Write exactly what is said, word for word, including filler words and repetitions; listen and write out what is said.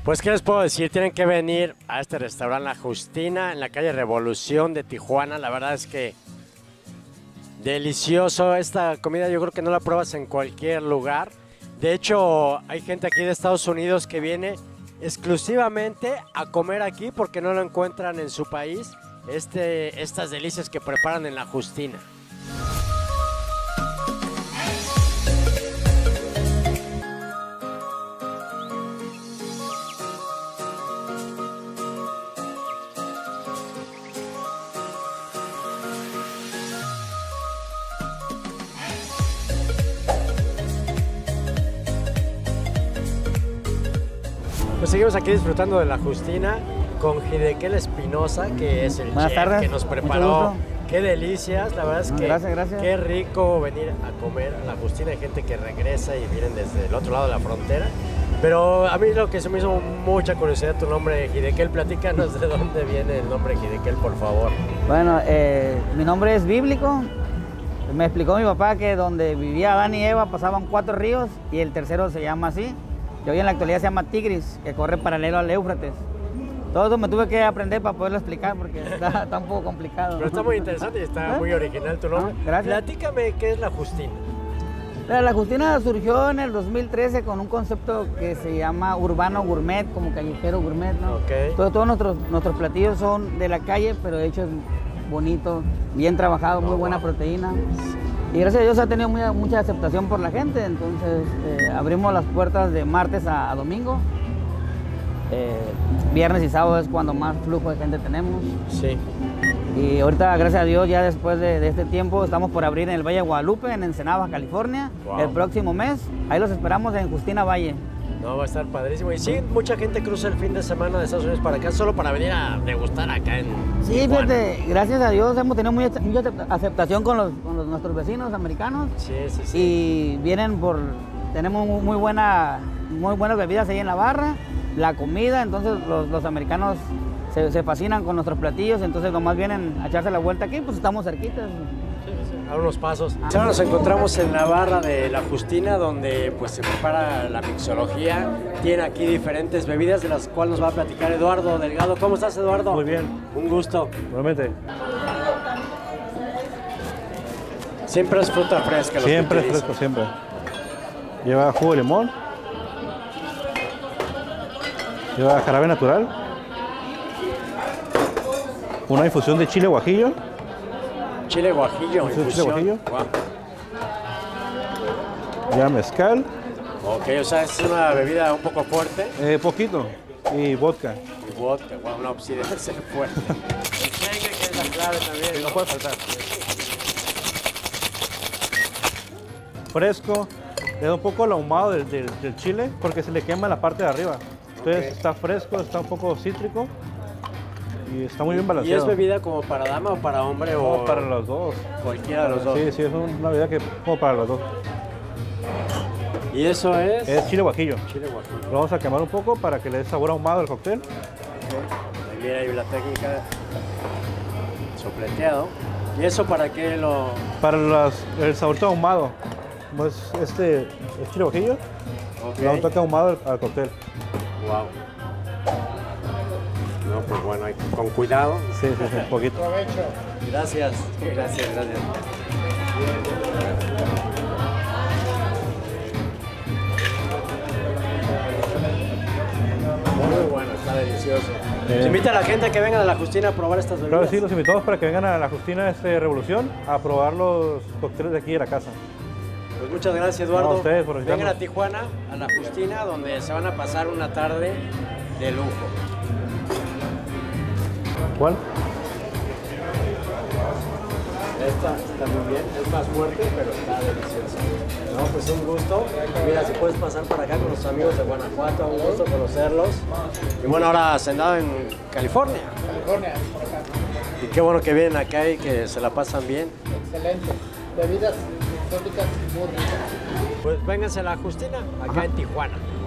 Pues, ¿qué les puedo decir? Tienen que venir a este restaurante La Justina, en la calle Revolución de Tijuana. La verdad es que delicioso. Esta comida yo creo que no la pruebas en cualquier lugar. De hecho, hay gente aquí de Estados Unidos que viene exclusivamente a comer aquí porque no lo encuentran en su país. Este, estas delicias que preparan en La Justina. Pues seguimos aquí disfrutando de La Justina con Hidekel Espinosa, que es el Buenas chef tardes. que nos preparó. Qué delicias, la verdad es que gracias, gracias. Qué rico venir a comer a La Justina. Hay gente que regresa y vienen desde el otro lado de la frontera. Pero a mí lo que se me hizo mucha curiosidad tu nombre, Hidekel. Platícanos de dónde viene el nombre Hidekel, por favor. Bueno, eh, mi nombre es bíblico. Me explicó mi papá que donde vivía Adán y Eva pasaban cuatro ríos y el tercero se llama así. Y hoy en la actualidad se llama Tigris, que corre paralelo al Éufrates. Todo eso me tuve que aprender para poderlo explicar porque está, está un poco complicado. Pero está muy interesante y está ¿Eh? muy original tu nombre. Ah, gracias. Platícame qué es La Justina. La Justina surgió en el dos mil trece con un concepto que se llama urbano gourmet, como callejero gourmet, ¿no? Okay. Todos, todos nuestros, nuestros platillos son de la calle, pero hechos bonitos, bien trabajados, muy buena proteína. Y gracias a Dios ha tenido muy, mucha aceptación por la gente, entonces eh, abrimos las puertas de martes a, a domingo. Eh, viernes y sábado es cuando más flujo de gente tenemos. Sí. Y ahorita, gracias a Dios, ya después de, de este tiempo, estamos por abrir en el Valle de Guadalupe, en Ensenada, California, wow. El próximo mes. Ahí los esperamos en Justina Valle. No, va a estar padrísimo. Y sí, mucha gente cruza el fin de semana de Estados Unidos para acá solo para venir a degustar acá en Sí, Tijuana. fíjate, gracias a Dios hemos tenido mucha, mucha aceptación con, los, con los, nuestros vecinos americanos. Sí, sí, sí. Y vienen por... Tenemos muy, buena, muy buenas bebidas ahí en la barra, la comida, entonces los, los americanos se, se fascinan con nuestros platillos, entonces nomás vienen a echarse la vuelta aquí, pues estamos cerquitas. A unos pasos. Ahora nos encontramos en la barra de La Justina, donde pues se prepara la mixología. Tiene aquí diferentes bebidas de las cuales nos va a platicar Eduardo Delgado. ¿Cómo estás, Eduardo? Muy bien. Un gusto. Realmente. Siempre es fruta fresca. Siempre es fresco, siempre. Lleva jugo de limón. Lleva jarabe natural. Una infusión de chile guajillo. Chile guajillo, infusión. infusión. Chile guajillo. Wow. Ya mezcal. Ok, o sea, es una bebida un poco fuerte. Eh, poquito. Y vodka. Y vodka, wow, no, sí debe ser fuerte. El chengue, que es la clave también. Sí, no puede faltar. Fresco. Le da un poco el ahumado del, del, del chile porque se le quema la parte de arriba. Entonces okay. Está fresco, está un poco cítrico. Y está muy bien balanceado. ¿Y es bebida como para dama o para hombre? No, o para los dos. Cualquiera de los dos. Sí, sí, es una bebida que como para los dos. ¿Y eso es? Es chile guajillo. Chile guajillo. Lo vamos a quemar un poco para que le dé sabor ahumado al cóctel. Okay. Mira ahí la técnica. Sopleteado. ¿Y eso para qué lo...? Para las, el saborito ahumado. Pues este es chile guajillo. Okay. Le da un toque ahumado al, al cóctel. Wow. No, pues bueno, hay, con cuidado. Sí, sí, sí, un poquito. Provecho. Gracias, gracias, gracias. Muy bueno, está delicioso. Eh. Se invita a la gente a que vengan a La Justina a probar estas bebidas. Claro, sí, los invitamos para que vengan a La Justina este, Revolución a probar los cócteles de aquí de la casa. Pues muchas gracias, Eduardo. No, a ustedes por vengan a Tijuana, a La Justina, donde se van a pasar una tarde de lujo. ¿Cuál? Esta está muy bien, es más fuerte, pero está deliciosa. No, pues un gusto. Mira, si puedes pasar para acá con los amigos de Guanajuato, un gusto conocerlos. Y bueno, ahora has andado en California. California, por acá. Y qué bueno que vienen acá y que se la pasan bien. Excelente. Bebidas exóticas muy ricas. Pues vénganse a La Justina, acá Ajá. en Tijuana.